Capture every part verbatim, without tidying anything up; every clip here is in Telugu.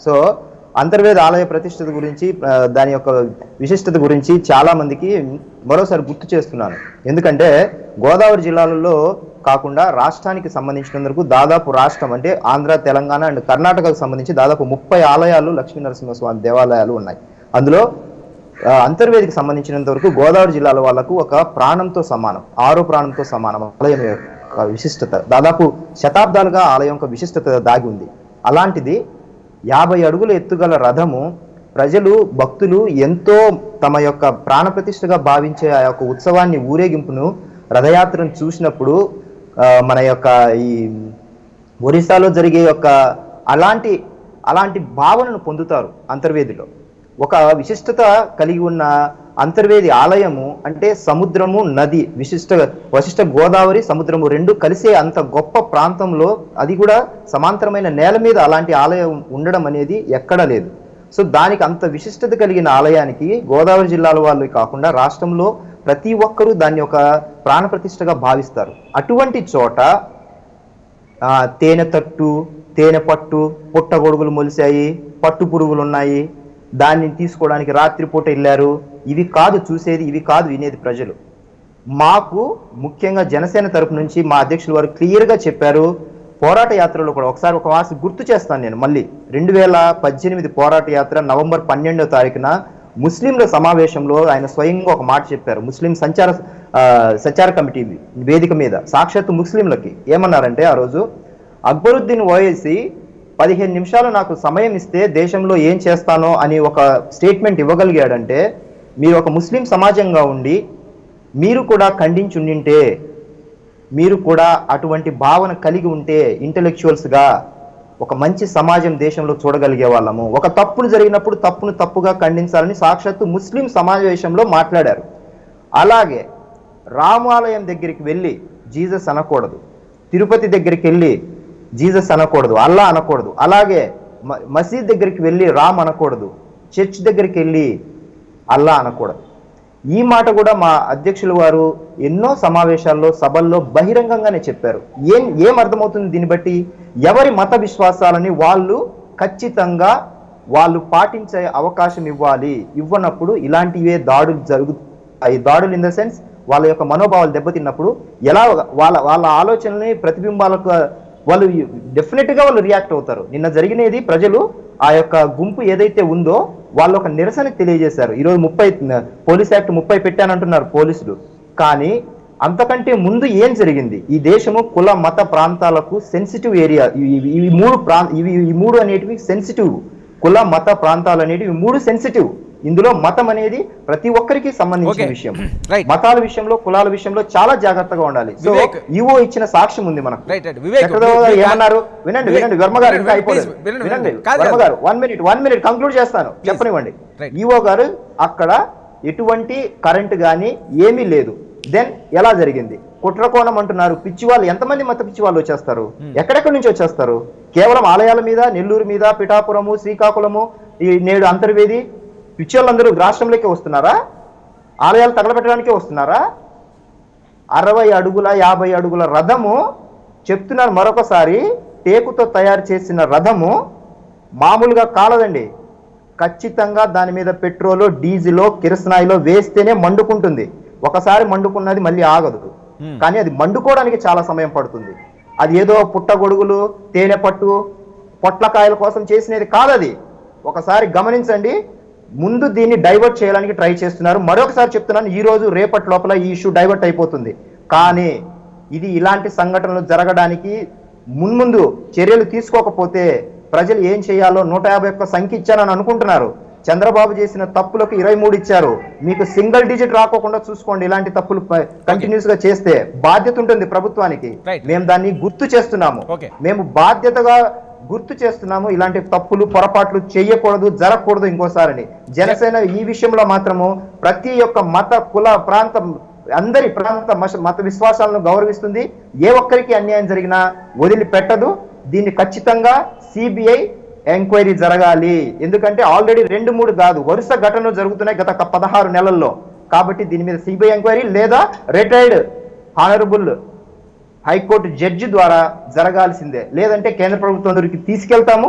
సో అంతర్వేద ఆలయ ప్రతిష్టత గురించి దాని యొక్క విశిష్టత గురించి చాలా మందికి మరోసారి గుర్తు చేస్తున్నాను. ఎందుకంటే గోదావరి జిల్లాలలో కాకుండా రాష్ట్రానికి సంబంధించినందుకు దాదాపు రాష్ట్రం అంటే ఆంధ్ర, తెలంగాణ అండ్ కర్ణాటకకు సంబంధించి దాదాపు ముప్పై ఆలయాలు లక్ష్మీ నరసింహస్వామి దేవాలయాలు ఉన్నాయి. అందులో అంతర్వేదికి సంబంధించినంత వరకు గోదావరి జిల్లాల వాళ్ళకు ఒక ప్రాణంతో సమానం, ఆరో ప్రాణంతో సమానం ఆలయం యొక్క విశిష్టత. దాదాపు శతాబ్దాలుగా ఆలయం యొక్క విశిష్టత దాగి ఉంది. అలాంటిది యాభై అడుగుల ఎత్తుగల రథము ప్రజలు భక్తులు ఎంతో తమ యొక్క ప్రాణప్రతిష్ఠగా భావించే ఆ యొక్క ఉత్సవాన్ని, ఊరేగింపును, రథయాత్రను చూసినప్పుడు మన యొక్క ఈ ఒరిస్సాలో జరిగే యొక్క అలాంటి అలాంటి భావనను పొందుతారు. అంతర్వేదిలో ఒక విశిష్టత కలిగి ఉన్న అంతర్వేది ఆలయము అంటే సముద్రము, నది, విశిష్ట వశిష్ట గోదావరి సముద్రము రెండు కలిసే అంత గొప్ప ప్రాంతంలో, అది కూడా సమాంతరమైన నేల మీద అలాంటి ఆలయం ఉండడం అనేది ఎక్కడా లేదు. సో దానికి అంత విశిష్టత కలిగిన ఆలయానికి గోదావరి జిల్లాల వాళ్ళు కాకుండా రాష్ట్రంలో ప్రతి ఒక్కరూ దాన్ని ఒక ప్రాణప్రతిష్ఠగా భావిస్తారు. అటువంటి చోట తేనె తట్టు, తేనె పట్టు, పుట్టగొడుగులు మొలిశాయి, పట్టు పురుగులు ఉన్నాయి, దాన్ని తీసుకోవడానికి రాత్రిపూట వెళ్ళారు. ఇవి కాదు చూసేది, ఇవి కాదు వినేది ప్రజలు. మాకు ముఖ్యంగా జనసేన తరపు నుంచి మా అధ్యక్షులు వారు క్లియర్గా చెప్పారు. పోరాట యాత్రలో కూడా ఒకసారి ఒక వాసి గుర్తు చేస్తాను నేను మళ్ళీ. రెండు వేల పద్దెనిమిది పోరాట యాత్ర నవంబర్ పన్నెండో తారీఖున ముస్లింల సమావేశంలో ఆయన స్వయంగా ఒక మాట చెప్పారు. ముస్లిం సంచార సంచార కమిటీ వేదిక మీద సాక్షాత్తు ముస్లింలకి ఏమన్నారంటే, ఆ రోజు అక్బరుద్దీన్ ఓవైసీ పదిహేను నిమిషాలు నాకు సమయం ఇస్తే దేశంలో ఏం చేస్తానో అని ఒక స్టేట్మెంట్ ఇవ్వగలిగాడంటే, మీరు ఒక ముస్లిం సమాజంగా ఉండి మీరు కూడా ఖండించుండింటే, మీరు కూడా అటువంటి భావన కలిగి ఉంటే ఇంటెలెక్చువల్స్గా ఒక మంచి సమాజం దేశంలో చూడగలిగే వాళ్ళము. ఒక తప్పును జరిగినప్పుడు తప్పును తప్పుగా ఖండించాలని సాక్షాత్తు ముస్లిం సమావేశంలో మాట్లాడారు. అలాగే రామాలయం దగ్గరికి వెళ్ళి జీసస్ అనకూడదు, తిరుపతి దగ్గరికి వెళ్ళి జీసస్ అనకూడదు, అల్లా అనకూడదు. అలాగే మసీద్ దగ్గరికి వెళ్ళి రామ్ అనకూడదు, చర్చ్ దగ్గరికి వెళ్ళి అల్లా అనకూడదు. ఈ మాట కూడా మా అధ్యక్షుల వారు ఎన్నో సమావేశాల్లో, సభల్లో బహిరంగంగానే చెప్పారు. ఏం ఏం అర్థమవుతుంది దీన్ని బట్టి? ఎవరి మత విశ్వాసాలని వాళ్ళు ఖచ్చితంగా వాళ్ళు పాటించే అవకాశం ఇవ్వాలి. ఇవ్వనప్పుడు ఇలాంటివే దాడులు జరుగుతాయి. దాడులు ఇన్ ద సెన్స్ వాళ్ళ యొక్క మనోభావాలు దెబ్బతిన్నప్పుడు ఎలా వాళ్ళ వాళ్ళ ఆలోచనల్ని ప్రతిబింబాలకు వాళ్ళు డెఫినెట్గా వాళ్ళు రియాక్ట్ అవుతారు. నిన్న జరిగినది ప్రజలు ఆ యొక్క గుంపు ఏదైతే ఉందో వాళ్ళు ఒక నిరసన తెలియజేశారు. ఈరోజు ముప్పై పోలీస్ యాక్ట్ ముప్పై పెట్టానంటున్నారు పోలీసులు. కానీ అంతకంటే ముందు ఏం జరిగింది? ఈ దేశము కుల మత ప్రాంతాలకు సెన్సిటివ్ ఏరియా. ఇవి మూడు ప్రాంత ఇవి ఈ మూడు అనేటివి సెన్సిటివ్. కుల మత ప్రాంతాలు అనేటివి మూడు సెన్సిటివ్. ఇందులో మతం అనేది ప్రతి ఒక్కరికి సంబంధించిన విషయం. మతాల విషయంలో, కులాల విషయంలో చాలా జాగ్రత్తగా ఉండాలి. సో ఈవో ఇచ్చిన సాక్ష్యం ఉంది మనకు. ఏమన్నారు వినండి, వినండి వర్మ గారు, ఇంకా అయిపోలేదు. వినండి వర్మ గారు, one minute one minute conclude చేస్తాను, చెప్పనివ్వండి. ఈవో గారు అక్కడ ఎటువంటి కరెంట్ కానీ ఏమీ లేదు. దెన్ ఎలా జరిగింది? కుట్రకోణం అంటున్నారు. పిచ్చి వాళ్ళు ఎంతమంది మత పిచ్చి వాళ్ళు వచ్చేస్తారు? ఎక్కడెక్కడి నుంచి వచ్చేస్తారు? కేవలం ఆలయాల మీద, నెల్లూరు మీద, పిఠాపురము, శ్రీకాకుళము, ఈ నేడు అంతర్వేది పిచ్చి వాళ్ళందరూ రాష్ట్రంలోకి వస్తున్నారా? ఆలయాలు తగలబెట్టడానికే వస్తున్నారా? అరవై అడుగుల యాభై అడుగుల రథము చెప్తున్నారు మరొకసారి, టేకుతో తయారు చేసిన రథము మామూలుగా కాలదండి. ఖచ్చితంగా దాని మీద పెట్రోలు, డీజిలో, కిరసనాయిలో వేస్తేనే మండుకుంటుంది. ఒకసారి మండుకున్నది మళ్ళీ ఆగదు. కానీ అది మండుకోవడానికి చాలా సమయం పడుతుంది. అది ఏదో పుట్టగొడుగులు, తేనె పట్టు, పొట్లకాయల కోసం చేసినది కాదది. ఒకసారి గమనించండి. ముందు దీన్ని డైవర్ట్ చేయడానికి ట్రై చేస్తున్నారు. మరొకసారి చెప్తున్నాను, ఈ రోజు రేపటి లోపల ఈ ఇష్యూ డైవర్ట్ అయిపోతుంది. కానీ ఇది ఇలాంటి సంఘటనలు జరగడానికి మున్ముందు చర్యలు తీసుకోకపోతే ప్రజలు ఏం చేయాలో నూట యాభై ఒక్క సంఖ్య ఇచ్చారని అనుకుంటున్నారు. చంద్రబాబు చేసిన తప్పులకు ఇరవై మూడు ఇచ్చారు. మీకు సింగిల్ డిజిట్ రాకోకుండా చూసుకోండి. ఇలాంటి తప్పులు కంటిన్యూస్ గా చేస్తే బాధ్యత ఉంటుంది ప్రభుత్వానికి. మేము దాన్ని గుర్తు చేస్తున్నాము. మేము బాధ్యతగా గుర్తు చేస్తున్నాము. ఇలాంటి తప్పులు, పొరపాట్లు చేయకూడదు, జరగకూడదు ఇంకోసారని. జనసేన ఈ విషయంలో మాత్రము ప్రతి ఒక్క మత, కుల, ప్రాంతం, అందరి ప్రాంత మత విశ్వాసాలను గౌరవిస్తుంది. ఏ ఒక్కరికి అన్యాయం జరిగినా వదిలిపెట్టదు. దీన్ని ఖచ్చితంగా సిబిఐ ఎంక్వైరీ జరగాలి. ఎందుకంటే ఆల్రెడీ రెండు మూడు కాదు వరుస ఘటనలు జరుగుతున్నాయి గత పదహారు నెలల్లో. కాబట్టి దీని మీద సిబిఐ ఎంక్వైరీ లేదా రిటైర్డ్ హానరబుల్ హైకోర్టు జడ్జి ద్వారా జరగాల్సిందే. లేదంటే కేంద్ర ప్రభుత్వం దగ్గరికి తీసుకెళ్తాము.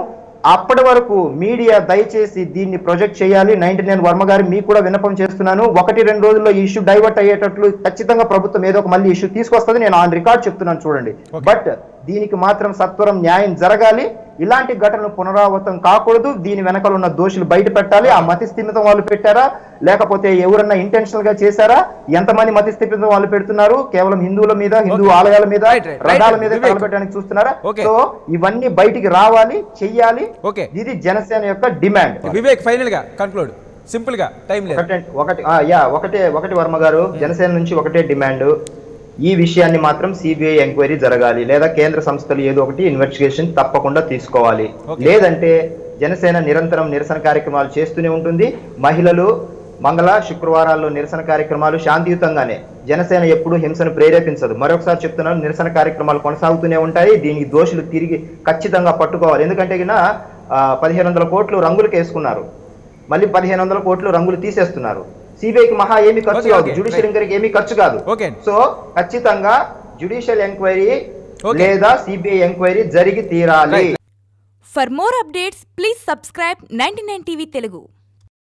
అప్పటి వరకు మీడియా దయచేసి దీన్ని ప్రొజెక్ట్ చేయాలి. నైన్టీ నైన్ వర్మ గారు మీకు కూడా విన్నపం చేస్తున్నాను. ఒకటి రెండు రోజుల్లో ఈ ఇష్యూ డైవర్ట్ అయ్యేటట్లు ఖచ్చితంగా ప్రభుత్వం ఏదో ఒక మళ్ళీ ఇష్యూ తీసుకొస్తుంది. నేను ఆన్ రికార్డ్ చెప్తున్నాను చూడండి. బట్ దీనికి మాత్రం సత్వరం న్యాయం జరగాలి. ఇలాంటి ఘటనలు పునరావృతం కాకూడదు. దీని వెనకాల ఉన్న దోషులు బయట పెట్టాలి. ఆ మతి స్థిమితం వాళ్ళు పెట్టారా లేకపోతే ఎవరన్నా ఇంటెన్షనల్ గా చేశారా? ఎంతమంది మతి స్థిమితం వాళ్ళు పెడుతున్నారు? కేవలం హిందువుల మీద, హిందూ ఆలయాల మీద, రథాల మీద తగలబెట్టడానికి చూస్తున్నారా? సో ఇవన్నీ బయటికి రావాలి, చెయ్యాలి. ఇది జనసేన యొక్క డిమాండ్. వివేక్ ఫైనల్ గా కన్క్లూడ్ సింపుల్ గా టైం లేదు. ఒకటి యా ఒకటే ఒకటి వర్మ గారు, జనసేన నుంచి ఒకటే డిమాండ్. ఈ విషయాన్ని మాత్రం సిబిఐ ఎంక్వైరీ జరగాలి లేదా కేంద్ర సంస్థలు ఏదో ఒకటి ఇన్వెస్టిగేషన్ తప్పకుండా తీసుకోవాలి. లేదంటే జనసేన నిరంతరం నిరసన కార్యక్రమాలు చేస్తూనే ఉంటుంది. మహిళలు మంగళ శుక్రవారాల్లో నిరసన కార్యక్రమాలు శాంతియుతంగానే, జనసేన ఎప్పుడు హింసను ప్రేరేపించదు. మరొకసారి చెప్తున్నాను, నిరసన కార్యక్రమాలు కొనసాగుతూనే ఉంటాయి. దీనికి దోషులు తిరిగి ఖచ్చితంగా పట్టుకోవాలి. ఎందుకంటే గిన పదిహేను వందల కోట్లు రంగులకు వేసుకున్నారు, మళ్ళీ పదిహేను వందల కోట్లు రంగులు తీసేస్తున్నారు. సిబిఐకి మహా ఏమి ఖర్చు కాదు, జ్యుడిషియల్ ఎంక్వైరీకి ఏమి ఖర్చు కాదు. సో ఖచ్చితంగా జ్యుడిషియల్ ఎంక్వైరీ లేదా సిబిఐ ఎంక్వైరీ జరిగి తీరాలి. For more updates please subscribe ninety nine TV Telugu.